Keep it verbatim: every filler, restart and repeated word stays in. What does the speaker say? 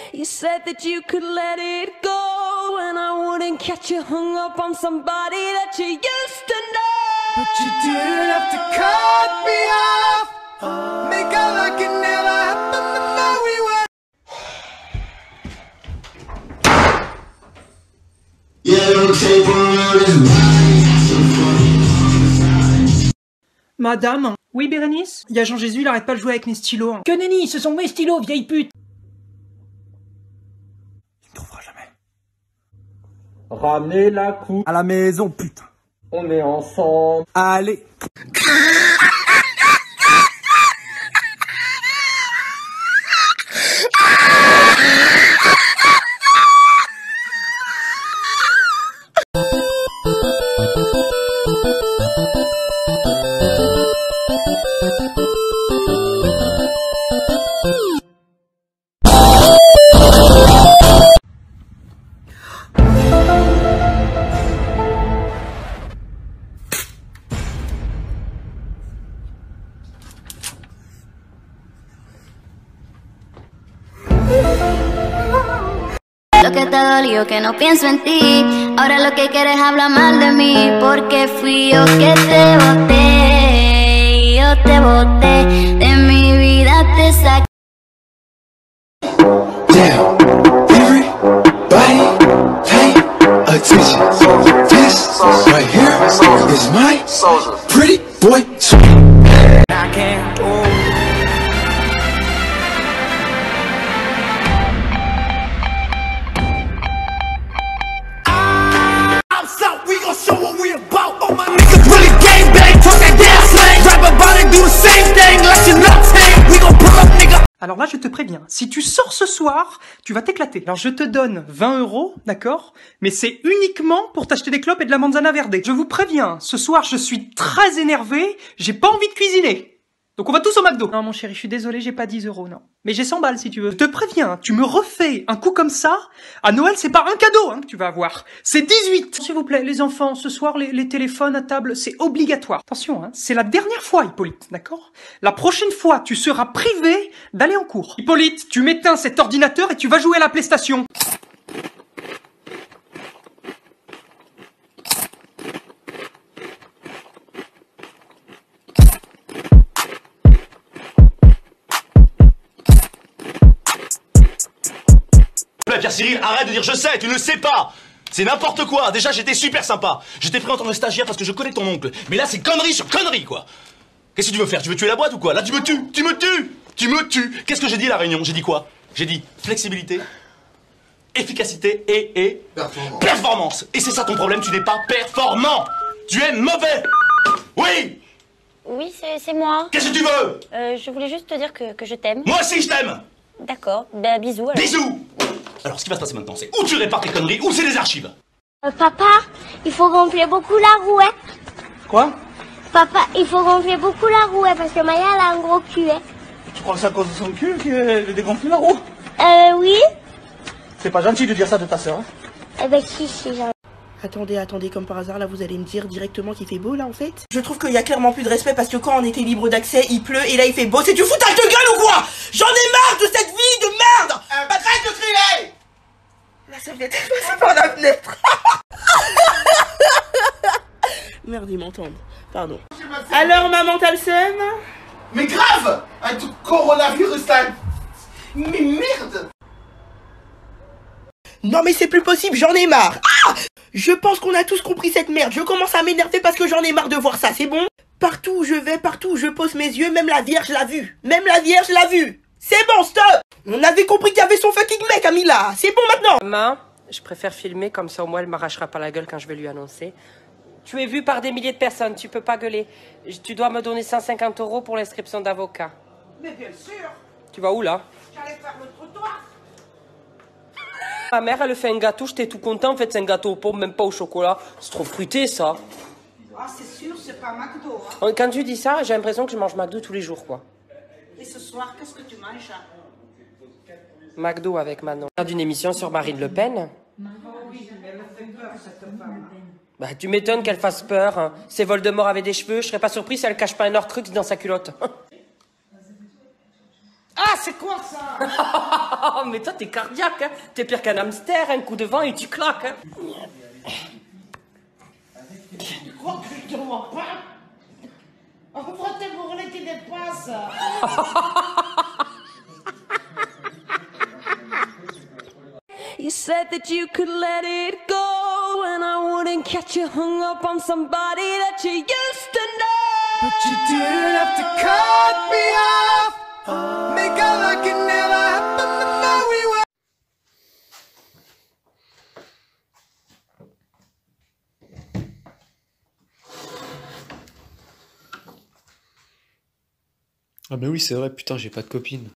You said that you could let it go, and I wouldn't catch you hung up on somebody that you used to know. But you didn't have to cut me off. Make out like it never happened the night we were. Madame. Oui, Bérénice? Il y a Jean-Jésus, il arrête pas de jouer avec mes stylos. Que nenni, ce sont mes stylos, vieille pute! Tu me trouveras jamais. Ramenez la coupe. À la maison, putain. On est ensemble. Allez. Lo que te dolió, que no pienso en ti. Ahora lo que quieres es hablar mal de mí. Porque fui yo que te boté. Yo te boté. De mi vida te saqué. Damn, everybody pay attention. This right here is my pretty boy. I can't Alors là, je te préviens, si tu sors ce soir, tu vas t'éclater. Alors je te donne vingt euros, d'accord? Mais c'est uniquement pour t'acheter des clopes et de la manzana verde. Je vous préviens, ce soir, je suis très énervé, j'ai pas envie de cuisiner. Donc on va tous au McDo. Non mon chéri, je suis désolé, j'ai pas dix euros, non. Mais j'ai cent balles si tu veux. Je te préviens, tu me refais un coup comme ça, à Noël c'est pas un cadeau hein, que tu vas avoir, c'est dix-huit. S'il vous plaît, les enfants, ce soir les, les téléphones à table, c'est obligatoire. Attention, hein, c'est la dernière fois Hippolyte, d'accord? La prochaine fois, tu seras privé d'aller en cours. Hippolyte, tu m'éteins cet ordinateur et tu vas jouer à la PlayStation. Pierre Cyril, arrête de dire je sais, tu ne sais pas. C'est n'importe quoi. Déjà, j'étais super sympa. J'étais pris en tant que stagiaire parce que je connais ton oncle. Mais là, c'est connerie sur connerie, quoi. Qu'est-ce que tu veux faire? Tu veux tuer la boîte ou quoi? Là, tu me tues. Tu me tues. Tu me tues. Qu'est-ce que j'ai dit à la réunion? J'ai dit quoi? J'ai dit flexibilité, efficacité et, et... Performance. Performance. Et c'est ça ton problème, tu n'es pas performant. Tu es mauvais. Oui. Oui, c'est moi. Qu'est-ce que tu veux? euh, Je voulais juste te dire que, que je t'aime. Moi aussi, je t'aime. D'accord, bah bisous alors. Bisous. Alors, ce qui va se passer maintenant, c'est ou tu répares tes conneries, ou c'est des archives. Euh, papa, il faut gonfler beaucoup la rouette. Quoi? Papa, il faut gonfler beaucoup la rouette parce que Maya elle a un gros cul. Hein. Tu crois que c'est à cause de son cul qu'elle dégonfle la roue? Euh, oui. C'est pas gentil de dire ça de ta sœur. Hein? Eh ben si, si, j'en... Attendez, attendez, comme par hasard, là vous allez me dire directement qu'il fait beau là en fait. Je trouve qu'il y a clairement plus de respect parce que quand on était libre d'accès, il pleut et là il fait beau. C'est du foutage de gueule ou quoi? J'en ai marre de cette vie de merde. Euh, Patrick de crier. La serviette est passée par la fenêtre. Merde, ils m'entendent. Pardon. Alors maman, t'as le seum? Mais grave. Un tout coronavirus là. Mais merde. Non mais c'est plus possible, j'en ai marre. Ah, je pense qu'on a tous compris cette merde. Je commence à m'énerver parce que j'en ai marre de voir ça, c'est bon? Partout où je vais, partout où je pose mes yeux, même la Vierge l'a vu. Même la Vierge l'a vu. C'est bon, stop. On avait compris qu'il y avait son fucking mec, Amila. C'est bon maintenant. Maman, je préfère filmer, comme ça au moins elle m'arrachera pas la gueule quand je vais lui annoncer. Tu es vu par des milliers de personnes, tu peux pas gueuler. Tu dois me donner cent cinquante euros pour l'inscription d'avocat. Mais bien sûr. Tu vas où là? J'allais faire le trottoir. Ma mère, elle fait un gâteau, j'étais tout content. En fait, c'est un gâteau aux pommes, même pas au chocolat. C'est trop fruité, ça. Ah, c'est sûr, c'est pas McDo. Hein. Quand tu dis ça, j'ai l'impression que je mange McDo tous les jours, quoi. Et ce soir, qu'est-ce que tu manges? McDo avec Manon. Regarde une émission sur Marine Le Pen. Oh oui, mais elle fait peur, cette femme. Bah, tu m'étonnes qu'elle fasse peur. Hein. Si Voldemort avait des cheveux, je serais pas surpris si elle cache pas un Horcrux dans sa culotte. Ah, c'est quoi ça? Mais toi, t'es cardiaque, hein. T'es pire qu'un hamster, un coup de vent et tu claques. Hein. Tu crois que je te vois pas? Ouvre tes bourrelets qui dépassent. You said that you could let it go, and I wouldn't catch you hung up on somebody that you used to know. But you didn't have to cut me off. Make out like it never happened, and now we were. Ah ben oui, c'est vrai, putain, j'ai pas de copine.